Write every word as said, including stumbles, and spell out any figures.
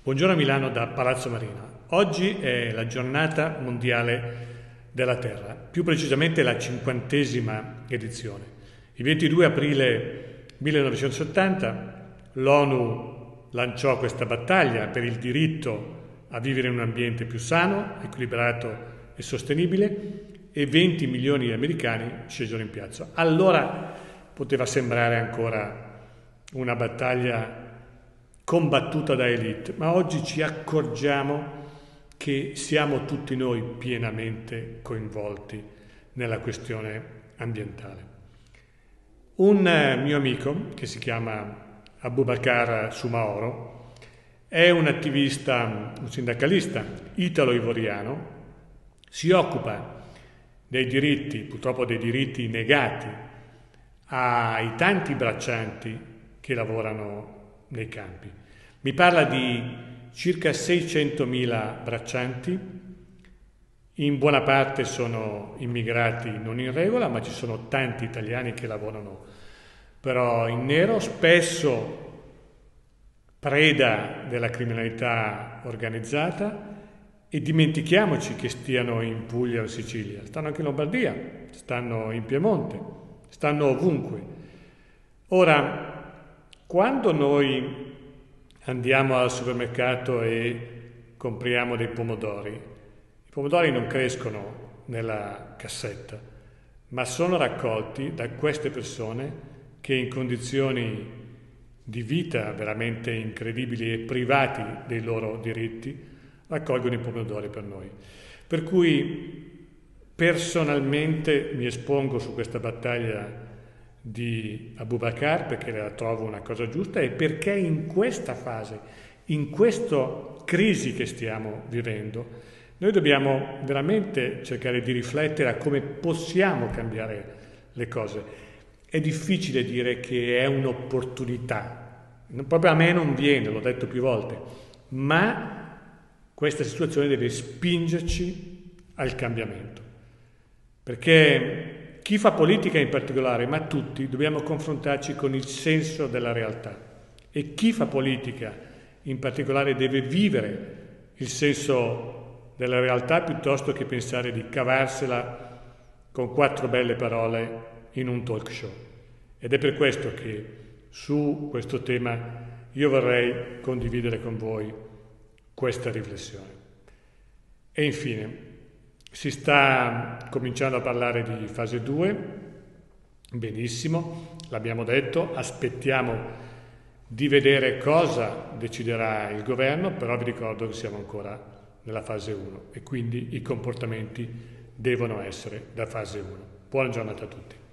Buongiorno a Milano da Palazzo Marina. Oggi è la giornata mondiale della Terra, più precisamente la cinquantesima edizione. Il ventidue aprile millenovecentosettanta l'ONU lanciò questa battaglia per il diritto a vivere in un ambiente più sano, equilibrato e sostenibile e venti milioni di americani scesero in piazza. Allora poteva sembrare ancora una battaglia combattuta da elite, ma oggi ci accorgiamo che siamo tutti noi pienamente coinvolti nella questione ambientale. Un mio amico, che si chiama Abubakar Sumaoro, è un attivista, un sindacalista italo-ivoriano, si occupa dei diritti, purtroppo dei diritti negati ai tanti braccianti che lavorano nei campi. Mi parla di circa seicentomila braccianti, in buona parte sono immigrati non in regola, ma ci sono tanti italiani che lavorano però in nero, spesso preda della criminalità organizzata, e dimentichiamoci che stiano in Puglia o in Sicilia, stanno anche in Lombardia, stanno in Piemonte, stanno ovunque. Ora, quando noi andiamo al supermercato e compriamo dei pomodori, i pomodori non crescono nella cassetta, ma sono raccolti da queste persone che in condizioni di vita veramente incredibili e privati dei loro diritti raccolgono i pomodori per noi. Per cui personalmente mi espongo su questa battaglia di Abubakar perché la trovo una cosa giusta e perché in questa fase, in questa crisi che stiamo vivendo, noi dobbiamo veramente cercare di riflettere a come possiamo cambiare le cose. È difficile dire che è un'opportunità, proprio a me non viene, l'ho detto più volte, ma questa situazione deve spingerci al cambiamento, perché chi fa politica in particolare, ma tutti, dobbiamo confrontarci con il senso della realtà. E chi fa politica in particolare deve vivere il senso della realtà piuttosto che pensare di cavarsela con quattro belle parole in un talk show. Ed è per questo che su questo tema io vorrei condividere con voi questa riflessione. E infine, si sta cominciando a parlare di fase due, benissimo, l'abbiamo detto, aspettiamo di vedere cosa deciderà il governo, però vi ricordo che siamo ancora nella fase uno e quindi i comportamenti devono essere da fase uno. Buona giornata a tutti.